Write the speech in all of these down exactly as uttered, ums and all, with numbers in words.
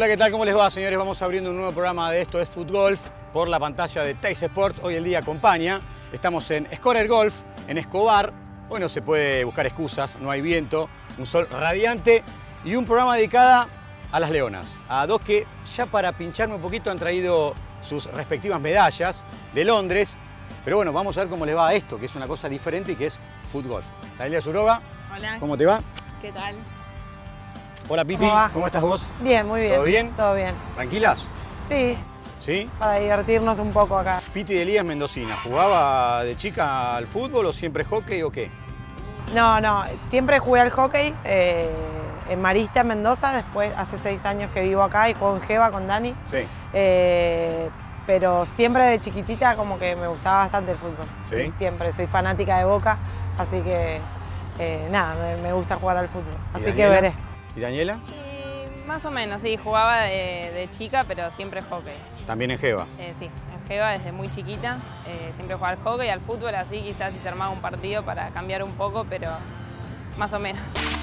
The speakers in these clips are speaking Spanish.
Hola, ¿qué tal? ¿Cómo les va, señores? Vamos abriendo un nuevo programa de Esto es Futgolf por la pantalla de Teis Sports. Hoy el día acompaña. Estamos en Scorer Golf, en Escobar. Hoy no se puede buscar excusas, no hay viento, un sol radiante y un programa dedicado a las leonas. A dos que ya para pincharme un poquito han traído sus respectivas medallas de Londres. Pero bueno, vamos a ver cómo les va a esto, que es una cosa diferente y que es Futgolf. Danelia Zuroga. Hola. ¿Cómo te va? ¿Qué tal? Hola, Piti. ¿Cómo va? ¿Cómo estás vos? Bien, muy bien. ¿Todo bien? Todo bien. ¿Tranquilas? Sí, ¿Sí? para divertirnos un poco acá. Piti de Elías Mendocina, ¿jugaba de chica al fútbol o siempre hockey o qué? No, no, siempre jugué al hockey eh, en Marista, en Mendoza. Después, hace seis años que vivo acá y juego en Geva con Dani. Sí. Eh, pero siempre de chiquitita como que me gustaba bastante el fútbol. ¿Sí? Y siempre, soy fanática de Boca, así que eh, nada, me, me gusta jugar al fútbol. ¿Y Así Daniela? que veré. ¿Y Daniela? Y más o menos, sí, jugaba de, de chica, pero siempre hockey. También en Geva. Eh, sí, en Geva desde muy chiquita, eh, siempre jugaba al hockey, al fútbol, así quizás si se armaba un partido para cambiar un poco, pero más o menos.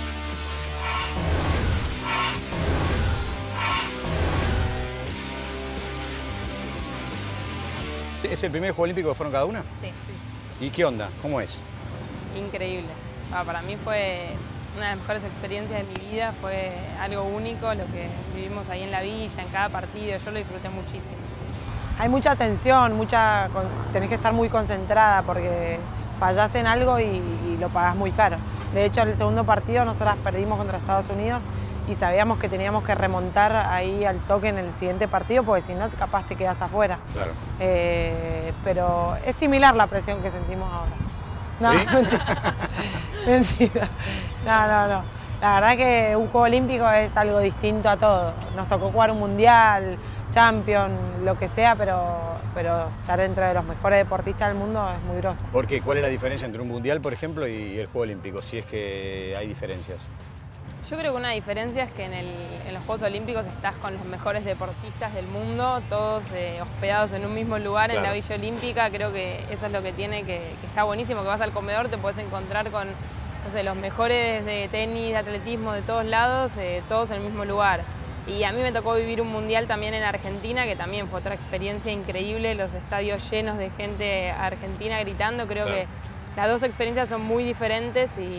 ¿Es el primer Juego Olímpico que fueron cada una? Sí, ¿Y qué onda? ¿Cómo es? increíble. Ah, para mí fue una de las mejores experiencias de mi vida, fue algo único lo que vivimos ahí en la villa, en cada partido, yo lo disfruté muchísimo. Hay mucha tensión, mucha, con- tenés que estar muy concentrada porque fallás en algo y, y lo pagás muy caro. De hecho, el segundo partido nosotras perdimos contra Estados Unidos y sabíamos que teníamos que remontar ahí al toque en el siguiente partido porque si no, capaz te quedas afuera. Claro. Eh, pero es similar la presión que sentimos ahora. No, ¿Sí? mentira. Mentira. No, no, no. La verdad que un Juego Olímpico es algo distinto a todo. Nos tocó jugar un Mundial, Champions, lo que sea, pero, pero estar dentro de los mejores deportistas del mundo es muy grosso. ¿Por qué? ¿Cuál es la diferencia entre un mundial, por ejemplo, y el Juego Olímpico? Si es que hay diferencias. Yo creo que una diferencia es que en, el- en los Juegos Olímpicos estás con los mejores deportistas del mundo, todos eh, hospedados en un mismo lugar, Claro. en la Villa Olímpica. Creo que eso es lo que tiene, que, que está buenísimo, que vas al comedor, te puedes encontrar con, no sé, los mejores de tenis, de atletismo, de todos lados, eh, todos en el mismo lugar. Y a mí me tocó vivir un mundial también en Argentina, que también fue otra experiencia increíble, los estadios llenos de gente argentina gritando. Creo Claro. que las dos experiencias son muy diferentes y,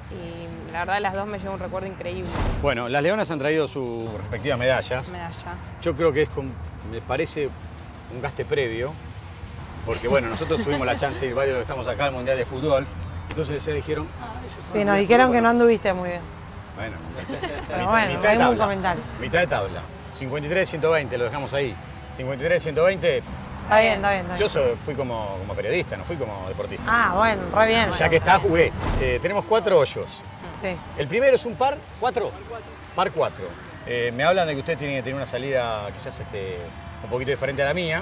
y la verdad las dos me llevan un recuerdo increíble. Bueno, las leonas han traído sus respectivas medallas. Medalla. Yo creo que es, con, me parece, un gaste previo, porque bueno, nosotros tuvimos la chance de ir varios que estamos acá al Mundial de Fútbol, entonces se dijeron... "Ah, ellos Sí, fueron nos al dijeron fútbol". que no anduviste muy bien. Bueno, Pero bueno, mitad de hay un tabla. comentario. Mitad de tabla. cincuenta y tres ciento veinte, lo dejamos ahí. cincuenta y tres ciento veinte, Está bien, está bien. Está bien. yo so- fui como, como periodista, no fui como deportista. Ah, bueno, re bien. Ya que está, jugué. Eh, tenemos cuatro hoyos. Sí. El primero es un par, ¿cuatro? Par cuatro. Eh, me hablan de que usted tiene que tener una salida quizás este, un poquito diferente a la mía.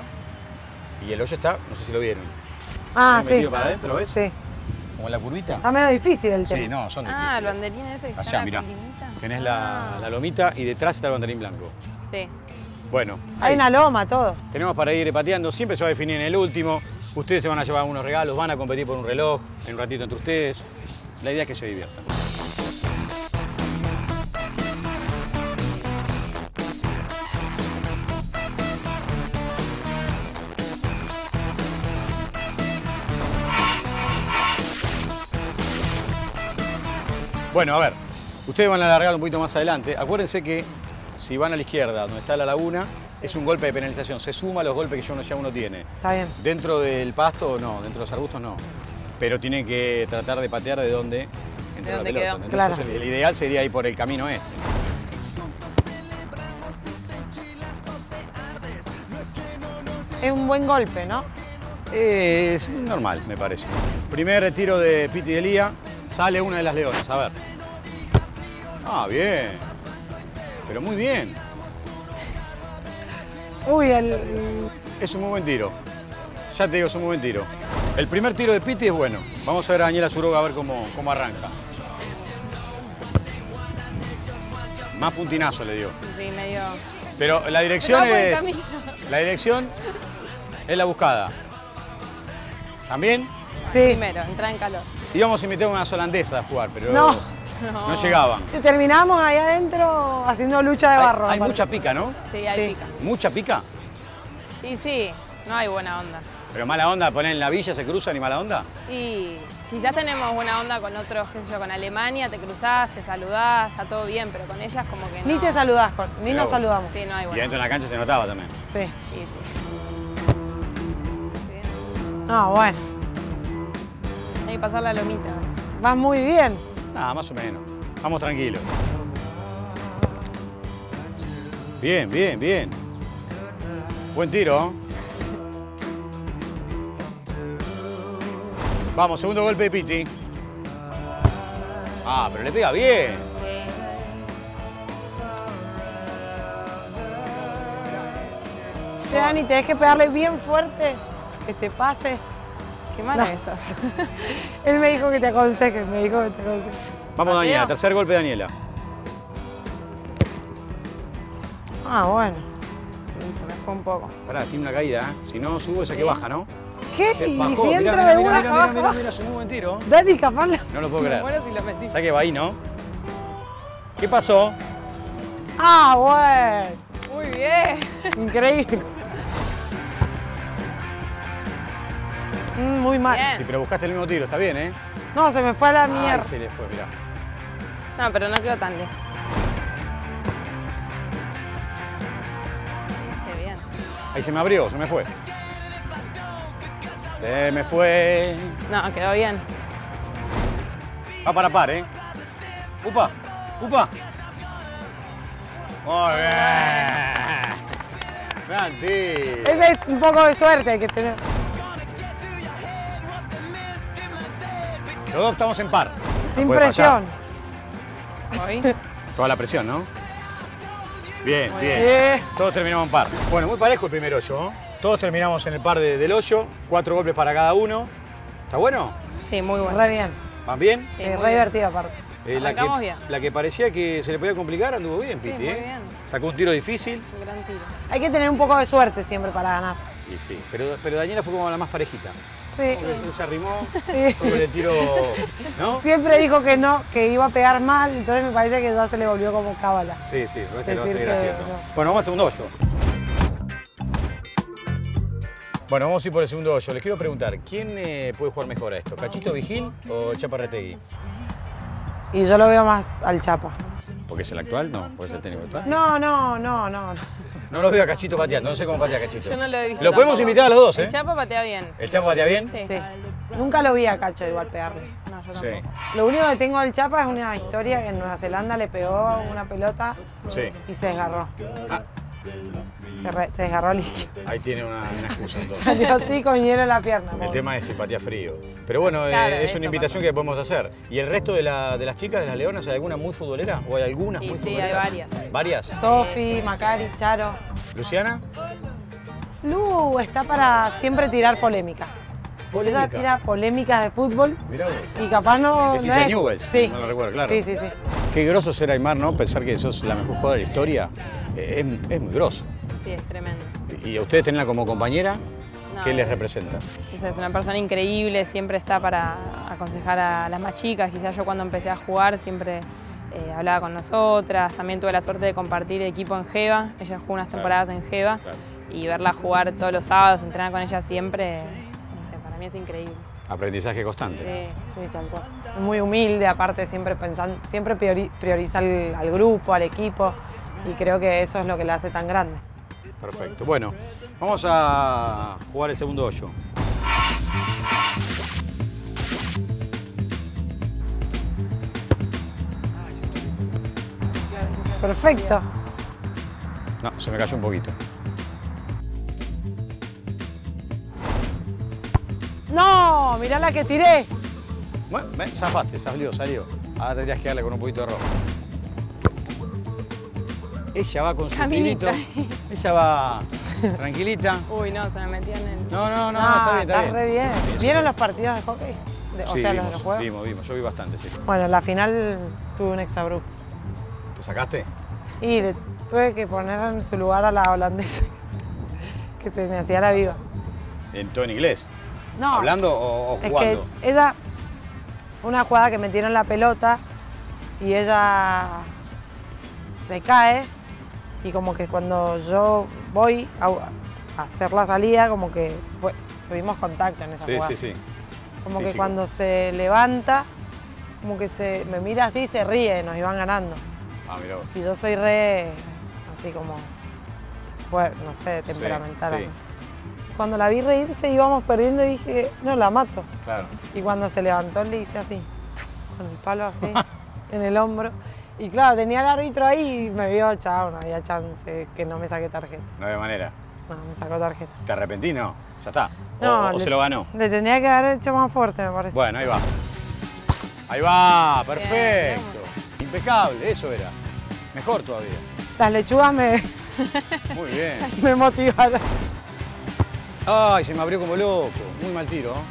Y el hoyo está, no sé si lo vieron. Ah, Muy sí. metido para adentro, ¿ves? Sí. Como en la curvita. Está medio difícil el tema. Sí, no, son Ah, difíciles. el banderín ese que está Allá, en la mirá. colinita. Tenés la, Ah, la lomita y detrás está el banderín blanco. Sí. Bueno, Hay ahí. una loma, todo. Tenemos para ir pateando, siempre se va a definir en el último. Ustedes se van a llevar unos regalos, van a competir por un reloj en un ratito entre ustedes. La idea es que se diviertan. Bueno, a ver, ustedes van a alargar un poquito más adelante. Acuérdense que si van a la izquierda, donde está la laguna, es un golpe de penalización. Se suma a los golpes que ya uno, ya uno tiene. Está bien. Dentro del pasto, no. Dentro de los arbustos, no. Pero tienen que tratar de patear de donde entró la dónde pelota. quedó. Entonces, Claro. el, el ideal sería ir por el camino este. Es un buen golpe, ¿no? Es normal, me parece. Primer retiro de Piti de Elía. Sale una de las leonas, a ver. Ah, bien. Pero muy bien. Uy, el... Es un muy buen tiro. Ya te digo, es un muy buen tiro. El primer tiro de Piti es bueno. Vamos a ver a Daniela Zuroga a ver cómo, cómo arranca. Más puntinazo le dio. Sí, medio... Pero la dirección Pero va por el es... camino. La dirección es la buscada. ¿También? Sí. Primero, entrar en calor. Íbamos a invitar a unas holandesas a jugar, pero No. no, no llegaban. Terminamos ahí adentro haciendo lucha de barro. Hay, hay aparte. mucha pica, ¿no? Sí, hay Sí. pica. ¿Mucha pica? Y sí, no hay buena onda. Pero mala onda, ponen en la villa, se cruzan y mala onda. Y quizás tenemos buena onda con otros, qué sé yo, con Alemania, te cruzás, te saludás, está todo bien, pero con ellas como que no. Ni te saludás, con, ni Mirá nos vos. saludamos. Sí, no hay Y buena dentro de la cancha se notaba también. Sí. Sí, sí. No, bueno, Hay que pasar la lomita. vas muy bien. Nada, más o menos. Vamos tranquilos. Bien, bien, bien. Buen tiro. Vamos, segundo golpe de Piti. Ah, pero le pega bien. Sí. Che, Dani, tenés que pegarle bien fuerte, que se pase. Qué mala No. esas. Él me dijo que te aconseje, me dijo que te aconseje. Vamos, Mateo. Daniela. Tercer golpe de Daniela. Ah, bueno. Se me fue un poco. Pará, tiene una caída, ¿eh? Si no sube, esa que baja, ¿no? ¿Qué? Se ¿Y bajó. si Mirá, entra mirá, de mirá, una? mirá, mirá, mirá, mirá, es un muy buen tiro. Dani, capaz la- No lo puedo Me creer. muero si lo metí. ¿Sabes que va ahí, no? ¿Qué pasó? Ah, bueno. Muy bien. Increíble. Mm, muy mal. Bien. Sí, pero buscaste el mismo tiro, está bien, ¿eh? No, se me fue a la Ay, mierda. se le fue, mirá. No, pero no quedó tan lejos. Sí, bien. Ahí se me abrió, se me fue. Se me fue. No, quedó bien. Va para par, ¿eh? ¡Upa! ¡Upa! Muy bien. Gran tiro. Ese es un poco de suerte hay que tener. Los dos estamos en par. Sin No puede fallar. presión. Hoy. Toda la presión, ¿no? Bien, Muy bien. bien. Todos terminamos en par. Bueno, muy parejo el primer hoyo, ¿no? Todos terminamos en el par de- del hoyo. Cuatro golpes para cada uno. ¿Está bueno? Sí, muy bueno. Re bien. ¿Van bien? Sí, Sí, muy re bien. divertido aparte. Eh, la, Arrancamos que, bien. la que parecía que se le podía complicar anduvo bien, Sí, Piti, muy ¿eh? bien. Sacó un tiro difícil. Un gran tiro. Hay que tener un poco de suerte siempre para ganar. Y sí, pero, pero Daniela fue como la más parejita. Sí. Él se arrimó, Sí. fue con el tiro, ¿no? Siempre dijo que no, que iba a pegar mal, entonces me parece que ya se le volvió como cábala. Sí, sí, a veces lo va a Decir seguir que haciendo. no. Bueno, vamos al segundo hoyo. Bueno, vamos a ir por el segundo hoyo. Les quiero preguntar, ¿quién eh, puede jugar mejor a esto? ¿Cachito Vigil o Chaparretegui? Y yo lo veo más al Chapa. ¿Porque es el actual? No, ¿porque es el técnico actual? No, no, no, no. no. No lo veo a Cachito pateando, no sé cómo patea Cachito. Yo no lo he visto. Lo podemos tampoco. invitar a los dos, ¿eh? El Chapa patea bien. ¿El Chapo patea bien? Sí. Sí. Nunca lo vi a Cacho igual pegarle. No, yo Sí. tampoco. Lo único que tengo del Chapa es una historia que en Nueva Zelanda le pegó una pelota Sí. y se desgarró. Ah, Se, re- se desgarró líquido. ahí tiene una, una excusa entonces. Salió así con hielo en la pierna. El pobre. tema es simpatía frío. Pero bueno, eh, Claro, es eso una invitación pasa. que podemos hacer. ¿Y el resto de, la- de las chicas, de las leonas, hay alguna muy futbolera? ¿O hay algunas Y muy sí, hay futboleras? varias. ¿Varias? Sofi, Macari, Charo. ¿Luciana? Lu está para siempre tirar polémica. Polémica. Ella tira polémicas de fútbol Mirá vos. y capaz no. Es no hincha de es- Newell's, Sí. no lo recuerdo, claro. Sí, sí, sí. Qué groso ser Aymar, ¿no? Pensar que sos la mejor jugadora de la historia. Eh, es, es muy groso. Sí, es tremendo. Y a ustedes tenerla como compañera, No, ¿qué les es- representa? O sea, es una persona increíble, siempre está para aconsejar a las más chicas. Quizás yo cuando empecé a jugar siempre eh, hablaba con nosotras. También tuve la suerte de compartir equipo en Geva. Ella jugó unas temporadas en Geva. Claro. Y verla jugar todos los sábados, entrenar con ella siempre, no sé, para mí es increíble. Aprendizaje constante. Sí. Sí, tal cual. Es muy humilde, aparte siempre pensando, siempre priori- prioriza al, al grupo, al equipo, y creo que eso es lo que la hace tan grande. Perfecto. Bueno, vamos a jugar el segundo hoyo. Perfecto. No, se me cayó un poquito. No, mirá la que tiré. Bueno, ven, zafaste, salió, salió. Ahora tendrías que darle con un poquito de rojo. Ella va con su Caminita. tirito. Ella va tranquilita. Uy, no, se me metía en el... No, no, no, Ah, está bien, está bien. re bien. Eso ¿Vieron está los partidos de hockey? De- o Sí, sea, los de vimos, los juegos. vimos, vimos. Yo vi bastante, sí. Bueno, la final tuve un exabrupto. ¿Te sacaste? Y le tuve que poner en su lugar a la holandesa, que se me hacía la viva. ¿En todo en inglés? No, ¿Hablando o, o es jugando? que ella una jugada que metieron la pelota y ella se cae y como que cuando yo voy a, a hacer la salida, como que fue, tuvimos contacto en esa Sí, jugada. sí, sí. Como que Físico. cuando se levanta, como que se me mira así y se ríe, nos iban ganando. Ah, mirá vos. Y yo soy re, así como, fuerte, no sé, temperamental. Sí, sí. Cuando la vi reírse íbamos perdiendo y dije, no, la mato. Claro. Y cuando se levantó le hice así, con el palo así, en el hombro. Y claro, tenía el árbitro ahí y me vio, chao, no había chance que no me saque tarjeta. No hay manera. No, me sacó tarjeta. ¿Te arrepentí? No. Ya está. O, No, o le- se lo ganó. Le tenía que haber hecho más fuerte, me parece. Bueno, ahí va. Ahí va, perfecto. Impecable, eso era. Mejor todavía. Las lechugas me, Muy bien. me motivaron. Ay, se me abrió como loco. Muy mal tiro. ¿eh?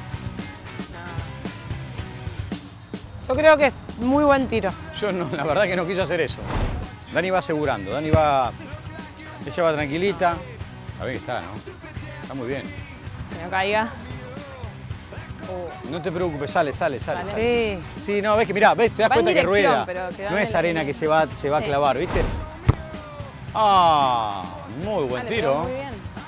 Yo creo que es muy buen tiro. Yo no, la verdad que no quise hacer eso. Dani va asegurando, Dani va. Ella va tranquilita. A ver que está, ¿no? Está muy bien. Que no caiga. No te preocupes, sale, sale, sale. Vale. sale. Sí. Sí, no, ves que mirá, ves, te das Va en cuenta que dirección, rueda. pero quedó No en es la arena línea. que se va, se va a Sí. clavar, ¿viste? Ah, muy buen Ah, le tiro. pegó muy bien.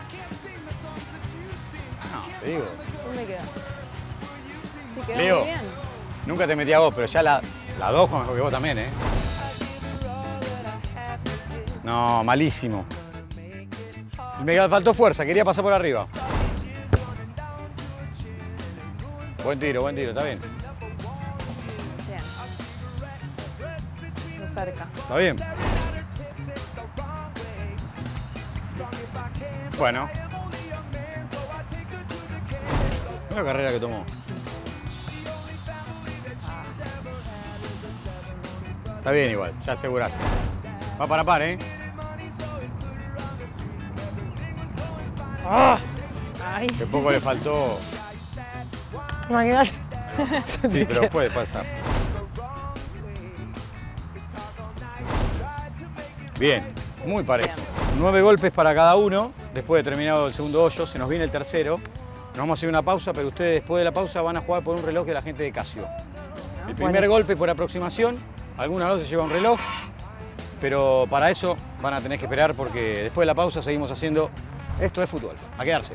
No, te digo. ¿Dónde quedó? Sí, quedó Leo. muy bien. Nunca te metí a vos, pero ya la, la dos con mejor que vos también, ¿eh? No, malísimo. Me faltó fuerza, quería pasar por arriba. Buen tiro, buen tiro, está bien. Bien. Muy cerca. ¿Está bien? Bueno. Mira la carrera que tomó. Está bien igual, ya aseguraste. Va para par, ¿eh? ¡Ah! Ay. Que poco le faltó. Imagínate. Sí, pero puede pasar. Bien, muy parejo. Nueve golpes para cada uno. Después de terminado el segundo hoyo, se nos viene el tercero. Nos vamos a hacer una pausa, pero ustedes después de la pausa van a jugar por un reloj de la gente de Casio. El primer Buenísimo. golpe por aproximación. Alguna vez se lleva un reloj, pero para eso van a tener que esperar porque después de la pausa seguimos haciendo Esto es Fútgolf. A quedarse.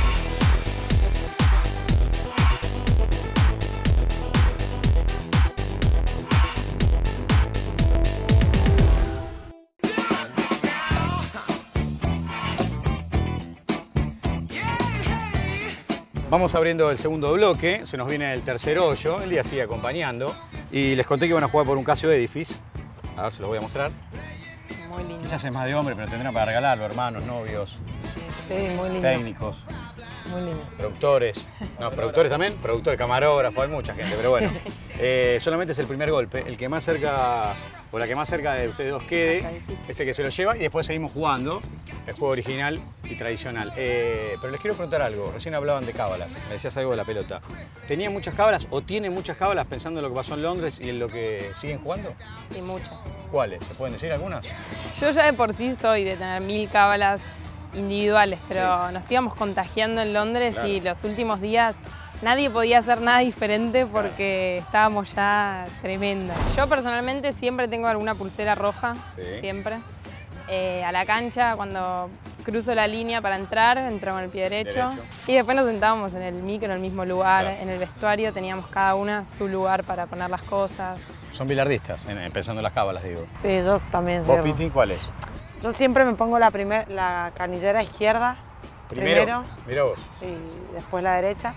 Vamos abriendo el segundo bloque, se nos viene el tercer hoyo, el día sigue acompañando y les conté que iban a jugar por un Casio Edifice. A ver, se los voy a mostrar. Muy lindo. Quizás es más de hombre, pero tendrán para regalarlo, hermanos, novios, Sí, muy lindo. técnicos, Muy lindo. productores. No, productores también, productor, camarógrafo, hay mucha gente, pero bueno. Eh, solamente es el primer golpe, el que más cerca, o la que más cerca de ustedes dos quede, es el que se lo lleva y después seguimos jugando el juego original y tradicional. Eh, pero les quiero preguntar algo, recién hablaban de cábalas, me decías algo de la pelota. ¿Tenían muchas cábalas o tienen muchas cábalas pensando en lo que pasó en Londres y en lo que siguen jugando? Sí, muchas. ¿Cuáles? ¿Se pueden decir algunas? Yo ya de por sí soy de tener mil cábalas individuales, pero nos íbamos contagiando en Londres Claro. y los últimos días nadie podía hacer nada diferente porque estábamos ya tremendo. Yo personalmente siempre tengo alguna pulsera roja, Sí. siempre. Eh, a la cancha, cuando cruzo la línea para entrar, entro con el pie derecho. Derecho. Y después nos sentábamos en el micro, en el mismo lugar, Claro. en el vestuario teníamos cada una su lugar para poner las cosas. Son bilardistas, en- pensando en las cábalas, digo. Sí, yo también. ¿Vos, soy- Piti, cuál es? Yo siempre me pongo la, primer, la canillera izquierda. Primero, mira vos. Y después la derecha.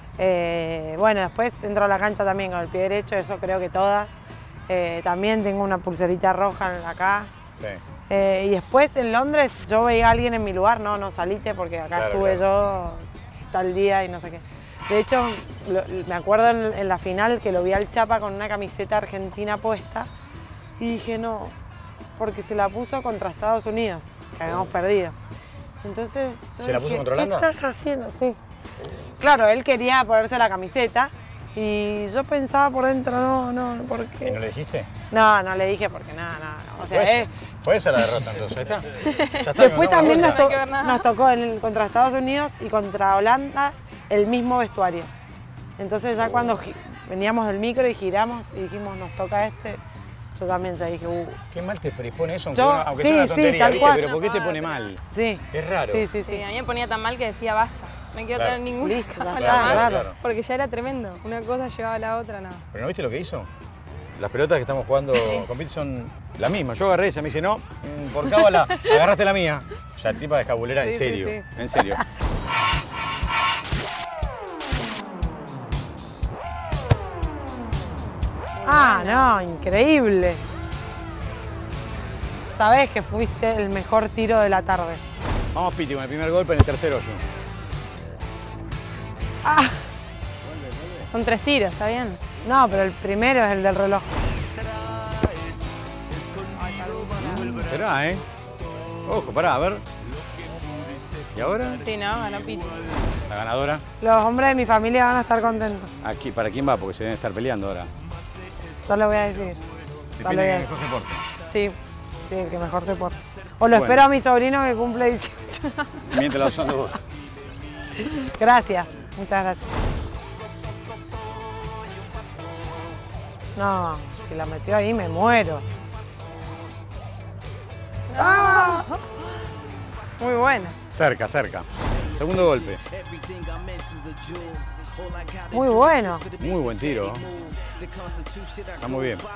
Eh, bueno, después entro a la cancha también con el pie derecho, eso creo que todas. Eh, también tengo una pulserita roja en acá. Sí. Eh, y después en Londres yo veía a alguien en mi lugar, no, no salite porque acá Claro, estuve claro. yo tal día y no sé qué. De hecho, lo- me acuerdo en, en la final que lo vi al Chapa con una camiseta argentina puesta y dije no, porque se la puso contra Estados Unidos, que habíamos perdido. Entonces yo ¿Se la puso dije, contra Holanda? ¿qué estás haciendo? Sí. Claro, él quería ponerse la camiseta y yo pensaba por dentro, no, no, ¿por ¿Y qué? no le dijiste? No, no le dije porque nada, nada. O sea, ¿Fue, eh, esa? ¿Fue esa la derrota entonces? ¿Ya está? Ya está, después nos damos también nos, vuelta. No to- hay que ver nada. nos tocó en el- contra Estados Unidos y contra Holanda el mismo vestuario. Entonces ya cuando veníamos del micro y giramos y dijimos, nos toca este, yo también ya dije, uh. Qué mal te predispone eso, aunque, Yo, uno, aunque sí, sea una sí, tontería, tal ¿viste? cual. Pero ¿por qué te No, pone pero- mal? Sí. Es raro. Sí, sí, sí. Sí, a mí me ponía tan mal que decía basta. No quiero Claro. tener ninguna Listo, ya cámara está, más, claro. Claro. porque ya era tremendo. Una cosa llevaba a la otra, no. ¿Pero no viste lo que hizo? Las pelotas que estamos jugando con Piti son las mismas. Yo agarré esa, me dice, no, mm, por cábala, agarraste la mía. O sea, tipa de escabulera, en Sí, sí, serio, sí. en serio. Ah, no, increíble. Sabés que fuiste el mejor tiro de la tarde. Vamos Piti con el primer golpe en el tercer hoyo. Ah, Son tres tiros, ¿está bien? no, pero el primero es el del reloj. Esperá, ¿eh? Ojo, pará, a ver. ¿Y ahora? Sí, ¿no? Ganó Piti. La ganadora. Los hombres de mi familia van a estar contentos. Aquí, ¿para quién va? Porque se deben estar peleando ahora. Solo voy a decir. Solo Depende voy a de qué decir. mejor se porte. Sí, sí, el que mejor se porte. O lo Bueno. espero a mi sobrino que cumple dieciocho. Mientras la usando vos. Gracias, muchas gracias. No, si la metió ahí me muero. ¡Ah! Muy buena, Cerca, cerca. Segundo golpe. muy bueno. Muy buen tiro. Está muy bien.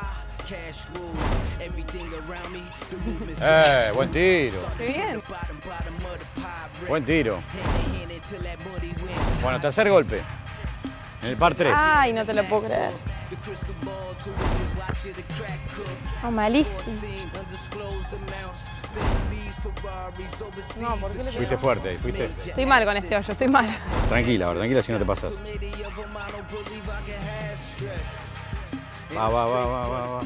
Eh, buen tiro. Qué bien. Buen tiro. Bueno, tercer golpe. En el par tres. Ay, no te lo puedo creer. Oh, malísimo. No, ¿por qué le Fuiste pegó? fuerte, fuiste. Estoy mal con este hoyo, estoy mal. Tranquila, ahora, tranquila si no te pasas. Va, va, va, va, va, va.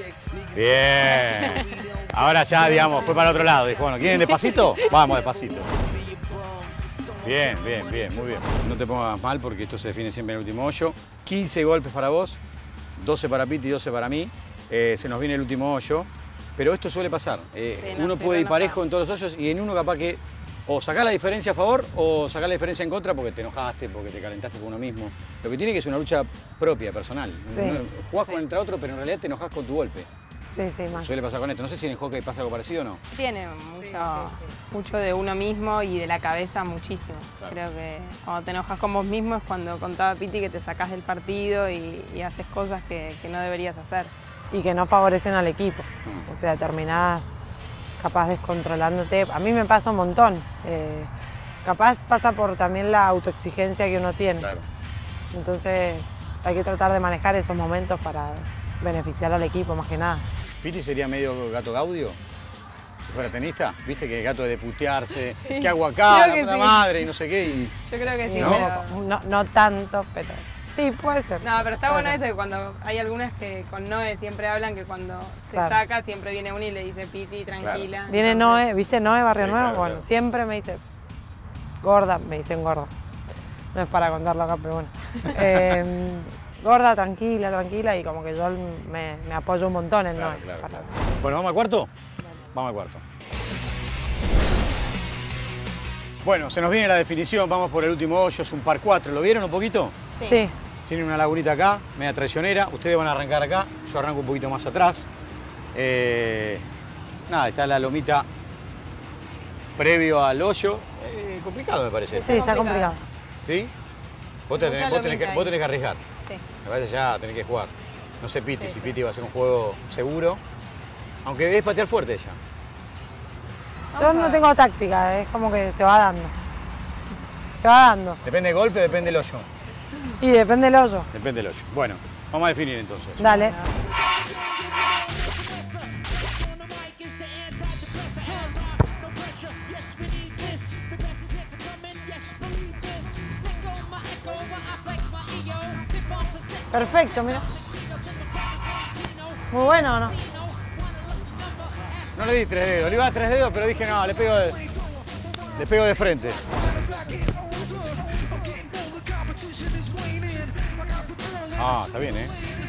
Bien. Ahora ya, digamos, fue para el otro lado. Dijo, bueno, ¿quieren despacito? Vamos, despacito. Bien, bien, bien, muy bien. No te pongas mal porque esto se define siempre en el último hoyo. quince golpes para vos, doce para Piti y doce para mí. Eh, se nos viene el último hoyo, pero esto suele pasar. Eh, Sí, no, uno estoy puede ir enojada. parejo en todos los hoyos y en uno capaz que o sacás la diferencia a favor o sacás la diferencia en contra porque te enojaste, porque te calentaste por uno mismo. Lo que tiene que es una lucha propia, personal. Sí. No- Jugás contra otro, pero en realidad te enojás con tu golpe. Sí, sí, más. Suele pasar con esto. No sé si en el hockey pasa algo parecido o no. Tiene mucho, mucho de uno mismo y de la cabeza muchísimo. Claro. Creo que cuando te enojas con vos mismo es cuando contaba Piti que te sacás del partido y, y haces cosas que, que no deberías hacer. Y que no favorecen al equipo. O sea, terminás capaz descontrolándote. A mí me pasa un montón. Eh, capaz pasa por también la autoexigencia que uno tiene. Claro. Entonces hay que tratar de manejar esos momentos para beneficiar al equipo más que nada. ¿Piti sería medio gato Gaudio? Si fuera tenista, viste que gato de putearse, ¿qué hago acá? creo La que puta sí. madre y no sé qué. Y... Yo creo que sí, ¿No? pero... No, no tanto, pero sí, puede ser. No, pero está Puede bueno ser. eso que cuando hay algunas que con Noé siempre hablan que cuando se Claro. saca siempre viene uno y le dice Piti, tranquila. Viene Entonces, Noé, ¿viste Noé Barrio Sí, Nuevo? claro, Bueno, claro. siempre me dice gorda, me dicen gorda. No es para contarlo acá, pero bueno. Eh, gorda, tranquila, tranquila, y como que yo me, me apoyo un montón en Claro, Noé. claro, para- claro. Bueno, ¿vamos al cuarto? Vamos al cuarto. Bueno, se nos viene la definición, vamos por el último hoyo, es un par cuatro. ¿Lo vieron un poquito? Sí. Sí, Tienen una lagunita acá, media traicionera. Ustedes van a arrancar acá, yo arranco un poquito más atrás. Eh, nada, está la lomita previo al hoyo. Eh, complicado me parece. sí, está complicado. ¿Sí? Vos, te Mucha tenés, vos, tenés que, lomita vos ahí. tenés que arriesgar. Sí. Me parece ya tenés que jugar. No sé Piti, Sí, si sí. Piti va a ser un juego seguro. Aunque es patear fuerte ella. Yo Vamos a no ver. tengo táctica, es como que se va dando. Se va dando. Depende del golpe, depende del hoyo. Y depende del hoyo. Depende del hoyo. Bueno, vamos a definir entonces. Dale. Perfecto, mira. Muy bueno, ¿o no? No le di tres dedos, le iba a tres dedos, pero dije no, le pego de, le pego de frente. Ah, está bien, ¿eh?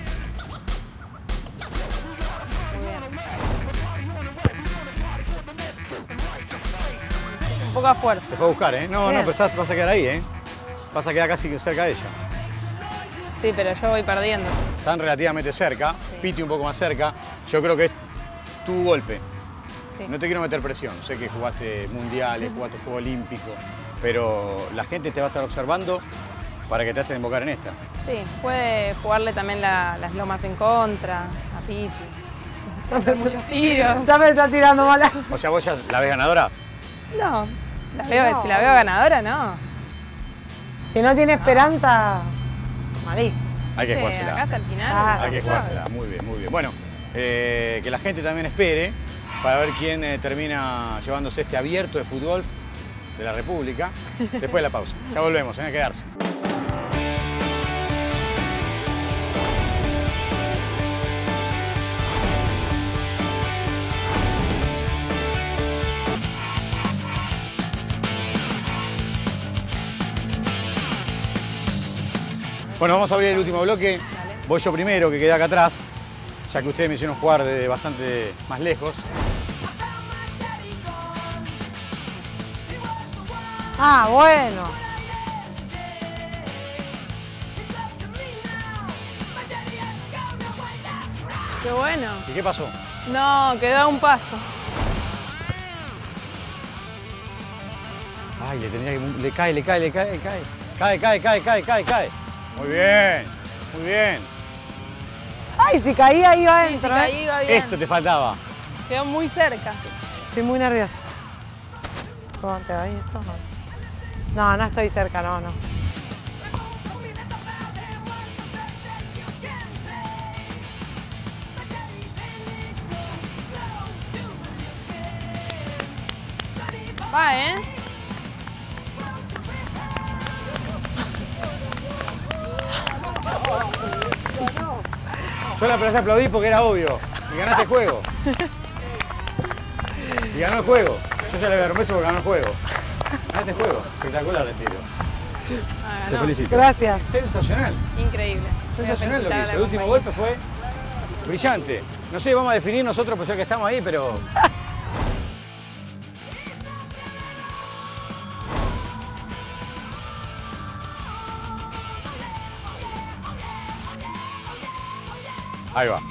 Un poco a fuerza. Te fue a buscar, ¿eh? No, no, Bien. pero estás, vas a quedar ahí, ¿eh? Vas a quedar casi cerca de ella. Sí, pero yo voy perdiendo. Están relativamente cerca, Sí. Piti un poco más cerca. Yo creo que es tu golpe. Sí. No te quiero meter presión. Sé que jugaste mundiales, jugaste Juego Olímpico, pero la gente te va a estar observando para que te hagas invocar en esta. Sí, puede jugarle también la- las lomas en contra, a Piti. Hacer muchos tiros. Ya me está tirando mala. O sea, ¿vos ya la ves ganadora? No, la veo, No. si la veo ganadora, no. Si no tiene esperanza, malísimo. Hay que Sí, jugársela. acá hasta el final. Ah, Hay que se sabe. jugársela. Muy bien, muy bien. Bueno, eh, que la gente también espere para ver quién eh, termina llevándose este abierto de fútbol de la República después de la pausa. Ya volvemos, hay que quedarse. Bueno, vamos a abrir el último bloque. Voy yo primero, que quedé acá atrás, ya que ustedes me hicieron jugar desde bastante más lejos. Ah, bueno. Qué bueno. ¿Y qué pasó? No, quedó a un paso. Ay, le tendría que... Le cae, le cae, le cae, le cae. Cae, cae, cae, cae, cae, cae. Muy bien, muy bien. Ay, si caía iba Sí, si adentro. ¿eh? caí, iba bien. Esto te faltaba. Quedó muy cerca. Estoy muy nerviosa. ¿Cómo te va esto? No, no estoy cerca, no, no. Va, ¿eh? Yo la empecé a aplaudir porque era obvio. Y ganaste el juego. Y ganó el juego. Yo ya le voy a dar un beso porque ganó el juego. Ganaste el juego. Espectacular el tiro. Ah, Te ganó. felicito. Gracias. Sensacional. Increíble. Sensacional lo que Voy a hizo. felicitar a El la último compañía. golpe fue brillante. No sé, vamos a definir nosotros, pues ya que estamos ahí, pero... Ahí va.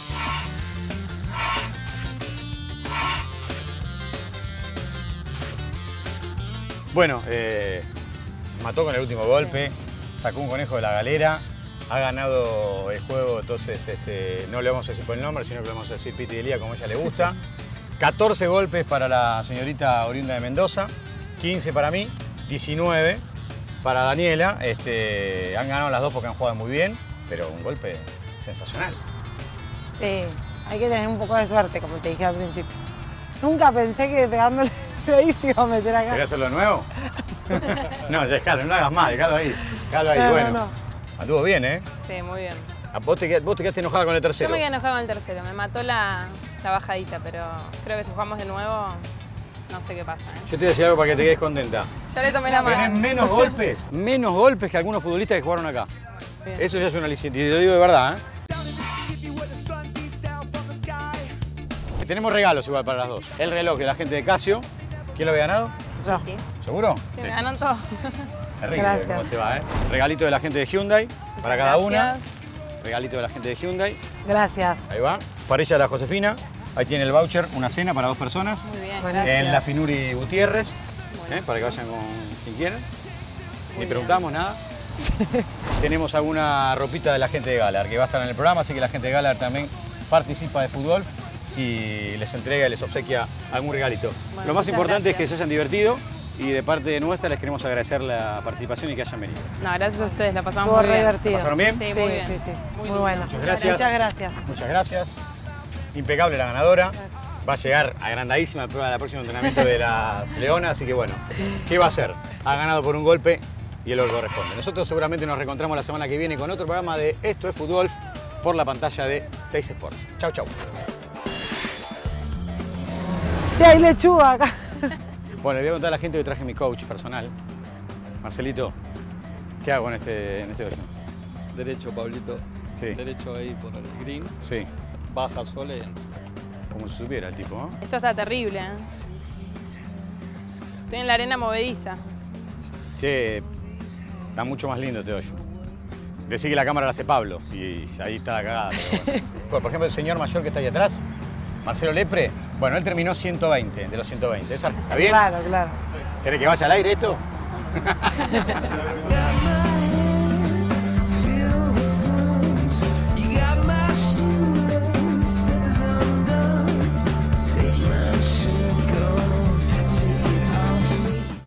Bueno, eh, mató con el último golpe, sacó un conejo de la galera, ha ganado el juego, entonces este, no le vamos a decir por el nombre, sino que le vamos a decir Piti Delía como a ella le gusta. catorce golpes para la señorita oriunda de Mendoza, quince para mí, diecinueve para Daniela. Este, han ganado las dos porque han jugado muy bien, pero un golpe sensacional. Sí, hay que tener un poco de suerte, como te dije al principio. Nunca pensé que pegándole de ahí se iba a meter acá. ¿Querés hacerlo de nuevo? No, ya dejalo, no hagas más, dejalo ahí. Dejalo ahí, No, no, bueno. no. Anduvo bien, ¿eh? Sí, muy bien. Ah, Vos te, qued- vos te quedaste enojada con el Yo tercero. me quedé enojada con el tercero. Me mató la, la bajadita, pero creo que si jugamos de nuevo, no sé qué pasa. ¿eh? Yo te voy a decir algo para que te quedes contenta. Ya le tomé la Tenés mano. menos golpes, menos golpes que algunos futbolistas que jugaron acá. Bien. Eso ya es una aliciente, y te lo digo de verdad, ¿eh? Tenemos regalos igual para las dos. El reloj de la gente de Casio. ¿Quién lo había ganado? Yo. Sí, ¿Seguro? sí, me ganó todo. Terrible Gracias. cómo se va, ¿eh? Regalito de la gente de Hyundai para cada una. Gracias. Regalito de la gente de Hyundai. Gracias. Ahí va. Para ella la Josefina. Ahí tiene el voucher, una cena para dos personas. Muy bien, Bueno, gracias. En la Finuri Gutiérrez, Bueno. ¿eh? Para que vayan con quien quieran. Ni bien. preguntamos nada. Tenemos alguna ropita de la gente de Galar que va a estar en el programa, así que la gente de Galar también participa de fútbol y les entrega y les obsequia algún regalito. Bueno, Lo más muchas importante es que gracias. se hayan divertido y de parte de nuestra les queremos agradecer la participación y que hayan venido. No, gracias a ustedes, la pasamos Estuvo muy re bien. divertido. ¿La pasaron bien? Sí, Sí, muy bien. sí, sí. Muy Muy, lindo. bueno. Muchas gracias. Muchas gracias. Muchas gracias. Impecable la ganadora. Va a llegar agrandadísima al prueba del próximo entrenamiento de las Leonas, así que bueno, ¿qué va a hacer? Ha ganado por un golpe y es lo que corresponde. Nosotros seguramente nos reencontramos la semana que viene con otro programa de Esto es Fútbol por la pantalla de Teis Sports. Chau, chau. Sí, hay lechuga acá. Bueno, le voy a contar a la gente que traje mi coach personal. Marcelito, ¿qué hago en este, en este verano? Derecho, Pablito. Sí. Derecho ahí por el green. Sí, Baja sole. como si supiera el tipo, ¿no? Esto está terrible, ¿eh? Estoy en la arena movediza. Che, está mucho más lindo este hoyo. Decí que la cámara la hace Pablo y ahí está la cagada. Pero bueno. Por ejemplo, el señor mayor que está ahí atrás, Marcelo Lepre, bueno, él terminó ciento veinte, de los ciento veinte. ¿Está bien? Claro, claro. ¿Querés que vaya al aire esto?